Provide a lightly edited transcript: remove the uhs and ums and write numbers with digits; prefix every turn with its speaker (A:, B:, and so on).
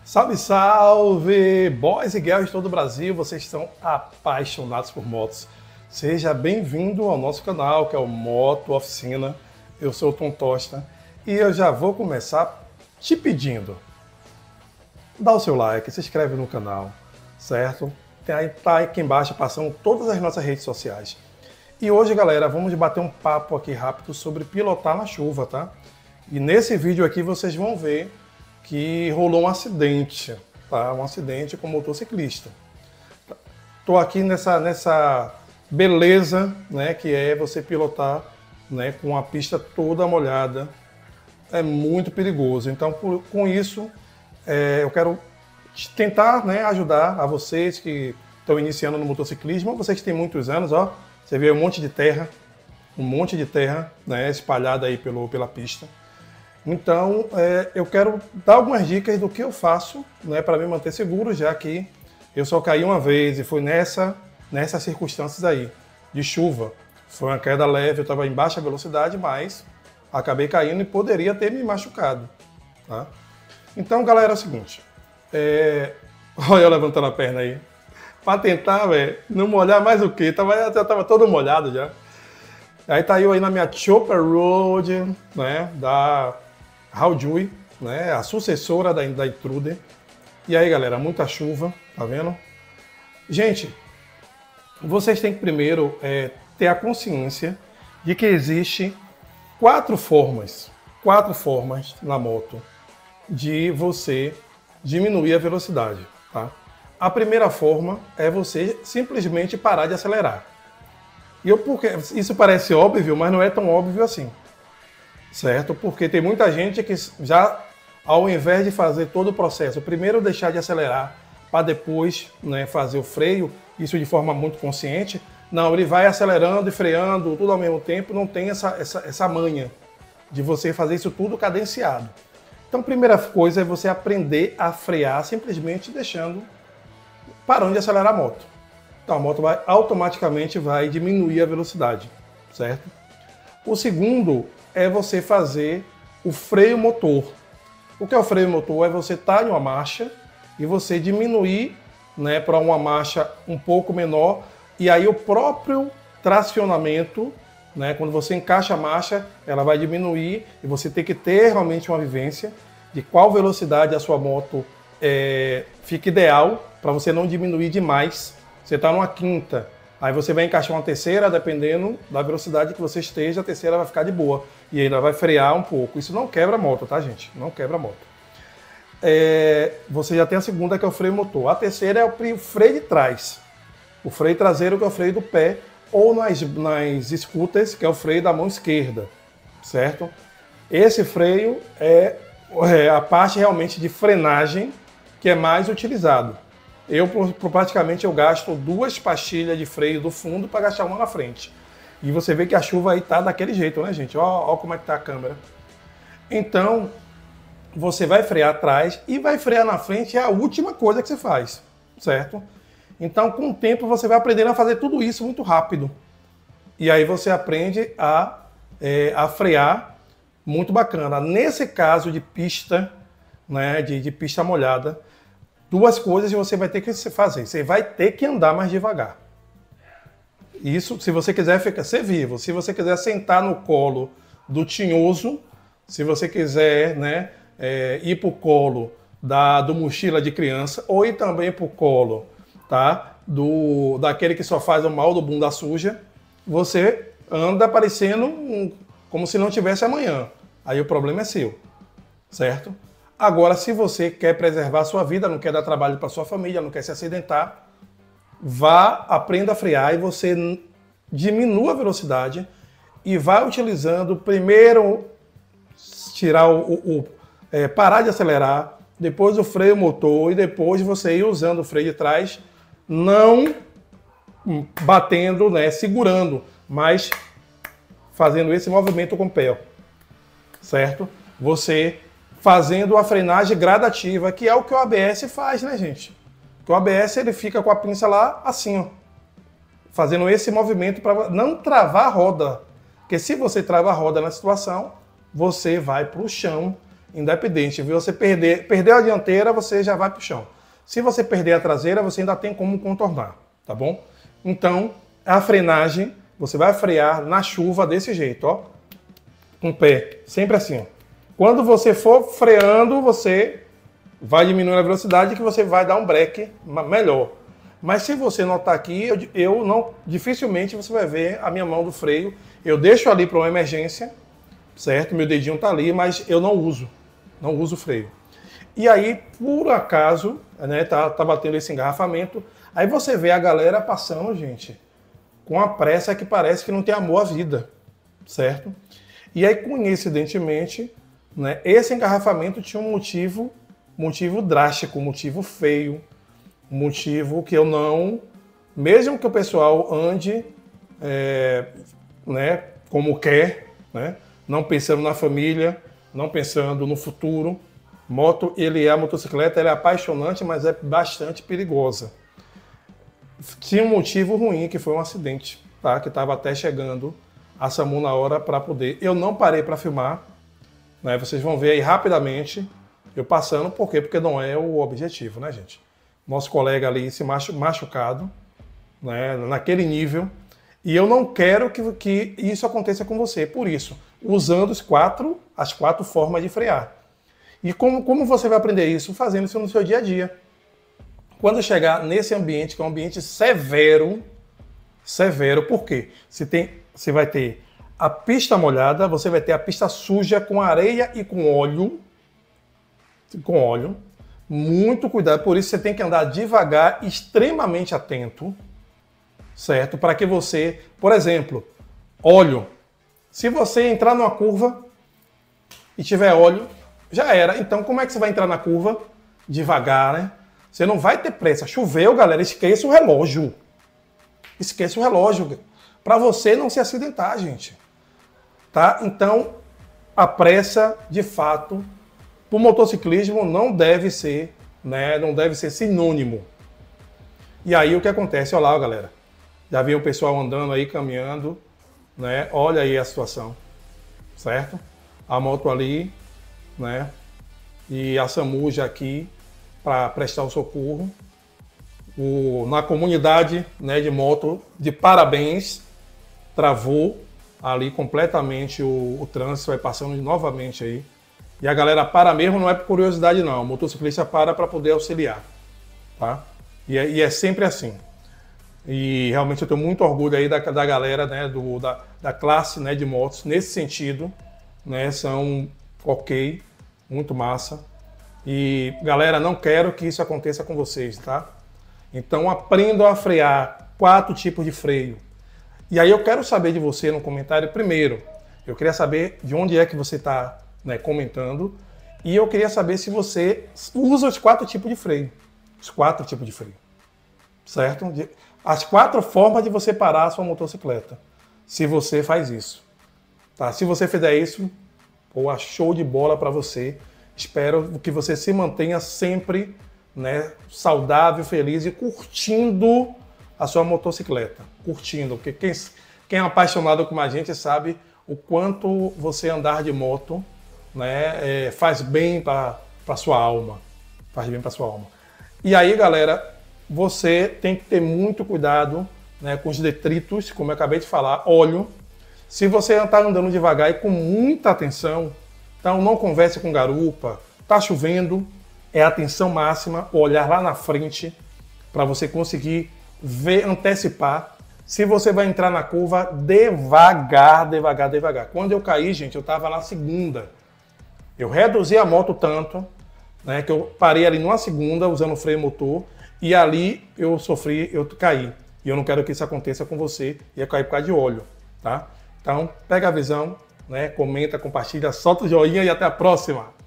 A: Salve, salve! Boys e girls de todo o Brasil, vocês estão apaixonados por motos. Seja bem-vindo ao nosso canal, que é o Moto Oficina. Eu sou o Tom Tosta e eu já vou começar te pedindo. Dá o seu like, se inscreve no canal, certo? Tá aqui embaixo passando todas as nossas redes sociais. E hoje, galera, vamos bater um papo aqui rápido sobre pilotar na chuva, tá? E nesse vídeo aqui vocês vão ver que rolou um acidente, tá? Um acidente com motociclista. Tô aqui nessa beleza, né, que é você pilotar, né, com a pista toda molhada. É muito perigoso. Então, com isso, eu quero tentar, né, ajudar a vocês que estão iniciando no motociclismo, vocês que têm muitos anos, ó. Você vê um monte de terra, né, espalhada aí pela pista. Então, eu quero dar algumas dicas do que eu faço, né, para me manter seguro, já que eu só caí uma vez e foi nessas circunstâncias aí, de chuva. Foi uma queda leve, eu estava em baixa velocidade, mas acabei caindo e poderia ter me machucado. Tá? Então, galera, é o seguinte, olha eu levantando a perna aí, para tentar, não molhar mais o quê? Já estava todo molhado já. Aí tá eu aí na minha Chopper Road, né, da Haojue, né, a sucessora da Intruder. E aí, galera, muita chuva, tá vendo? Gente, vocês têm que primeiro ter a consciência de que existe quatro formas na moto de você diminuir a velocidade, tá? A primeira forma é você simplesmente parar de acelerar. Porque isso parece óbvio, mas não é tão óbvio assim, certo? Porque tem muita gente que já, ao invés de fazer todo o processo, primeiro deixar de acelerar para depois, né, fazer o freio, isso de forma muito consciente, não, ele vai acelerando e freando tudo ao mesmo tempo, não tem essa manha de você fazer isso tudo cadenciado. Então, a primeira coisa é você aprender a frear simplesmente parando de acelerar a moto. Então a moto automaticamente vai diminuir a velocidade, certo? O segundo é você fazer o freio motor. O que é o freio motor? É você estar em uma marcha e você diminuir, né, para uma marcha um pouco menor, e aí o próprio tracionamento, né, quando você encaixa a marcha, ela vai diminuir e você tem que ter realmente uma vivência de qual velocidade a sua moto fica ideal para você não diminuir demais. Você está numa quinta, aí você vai encaixar uma terceira, dependendo da velocidade que você esteja, a terceira vai ficar de boa e ainda vai frear um pouco. Isso não quebra a moto, tá, gente? Não quebra a moto. Você já tem a segunda, que é o freio motor. A terceira é o freio de trás. O freio traseiro, que é o freio do pé, ou nas scooters, que é o freio da mão esquerda, certo? Esse freio é a parte realmente de frenagem que é mais utilizado. Praticamente eu gasto 2 pastilhas de freio do fundo para gastar uma na frente. E você vê que a chuva aí tá daquele jeito, né, gente? Ó como é que tá a câmera. Então, você vai frear atrás e vai frear na frente, é a última coisa que você faz, certo? Então, com o tempo, você vai aprendendo a fazer tudo isso muito rápido. E aí você aprende a frear muito bacana. Nesse caso de pista, né, de pista molhada, 2 coisas você vai ter que fazer. Você vai ter que andar mais devagar. Isso, se você quiser ser vivo. Se você quiser sentar no colo do tinhoso, se você quiser, né, ir para o colo do mochila de criança, ou ir também para o colo, tá, daquele que só faz o mal do bunda suja, você anda parecendo como se não tivesse amanhã. Aí o problema é seu, certo? Agora, se você quer preservar a sua vida, não quer dar trabalho para sua família, não quer se acidentar, aprenda a frear e você diminua a velocidade e vai utilizando primeiro parar de acelerar, depois o freio motor e depois você ir usando o freio de trás, não batendo, né, segurando, mas fazendo esse movimento com o pé, certo? Você fazendo a frenagem gradativa, que é o que o ABS faz, né, gente? O ABS, ele fica com a pinça lá assim, ó, fazendo esse movimento para não travar a roda. Porque se você trava a roda na situação, você vai para o chão independente. Você perdeu a dianteira, você já vai para o chão. Se você perder a traseira, você ainda tem como contornar, tá bom? Então, a frenagem, você vai frear na chuva desse jeito, ó. Com o pé, sempre assim, ó. Quando você for freando, você vai diminuindo a velocidade que você vai dar um break melhor. Mas se você notar aqui, dificilmente você vai ver a minha mão do freio. Eu deixo ali para uma emergência, certo? Meu dedinho tá ali, mas eu não uso o freio. E aí, por acaso, né, tá batendo esse engarrafamento, aí você vê a galera passando, gente, com a pressa que parece que não tem amor à vida, certo? E aí, coincidentemente, né, esse engarrafamento tinha um motivo drástico, um motivo feio, um motivo que eu não, mesmo que o pessoal ande, né, como quer, né, não pensando na família, não pensando no futuro, a motocicleta ela é apaixonante, mas é bastante perigosa. Tinha um motivo ruim, que foi um acidente, tá, que estava até chegando a SAMU na hora para poder. Eu não parei para filmar, né, vocês vão ver aí rapidamente eu passando, por quê? Porque não é o objetivo, né, gente? Nosso colega ali se machucado, né, naquele nível, e eu não quero que isso aconteça com você, por isso, usando as quatro formas de frear. E como você vai aprender isso? Fazendo isso no seu dia a dia. Quando chegar nesse ambiente, que é um ambiente severo, por quê? Você vai ter a pista molhada, você vai ter a pista suja com areia e com óleo. Muito cuidado, por isso você tem que andar devagar, extremamente atento, certo? Para que você, por exemplo, óleo. Se você entrar numa curva e tiver óleo, já era. Então, como é que você vai entrar na curva? Devagar, né? Você não vai ter pressa. Choveu, galera, esqueça o relógio. Esqueça o relógio. Para você não se acidentar, gente. Tá? Então, a pressa, de fato, para o motociclismo não deve ser, né? Não deve ser sinônimo. E aí o que acontece? Olha lá, galera. Já viu o pessoal andando aí, caminhando, né? Olha aí a situação, certo? A moto ali, né? E a SAMU já aqui para prestar o socorro. Na comunidade, né, de moto, de parabéns, travou ali completamente o trânsito, vai passando novamente aí. E a galera para mesmo, não é por curiosidade não, o motociclista para poder auxiliar, tá? E é sempre assim. E realmente eu tenho muito orgulho aí da galera, né, da classe, né, de motos, nesse sentido, né, são ok, muito massa. E galera, não quero que isso aconteça com vocês, tá? Então aprendam a frear, 4 tipos de freio. E aí eu quero saber de você no comentário, primeiro, eu queria saber de onde é que você está, né, comentando, e eu queria saber se você usa os 4 tipos de freio. Os 4 tipos de freio, certo? As 4 formas de você parar a sua motocicleta, se você faz isso. Tá? Se você fizer isso, pô, show de bola para você. Espero que você se mantenha sempre, né, saudável, feliz e curtindo a sua motocicleta. Curtindo, porque quem é apaixonado como a gente sabe o quanto você andar de moto, né, faz bem para sua alma. Faz bem para sua alma. E aí, galera, você tem que ter muito cuidado, né, com os detritos, como eu acabei de falar, óleo. Se você está andando devagar e com muita atenção, então não converse com garupa, está chovendo, é atenção máxima, olhar lá na frente para você conseguir ver, antecipar. Se você vai entrar na curva, devagar, devagar, devagar. Quando eu caí, gente, eu estava na segunda. Eu reduzi a moto tanto, né, que eu parei ali numa segunda usando freio motor e ali eu caí. E eu não quero que isso aconteça com você e eu caí por causa de óleo, tá? Então, pega a visão, né, comenta, compartilha, solta o joinha e até a próxima!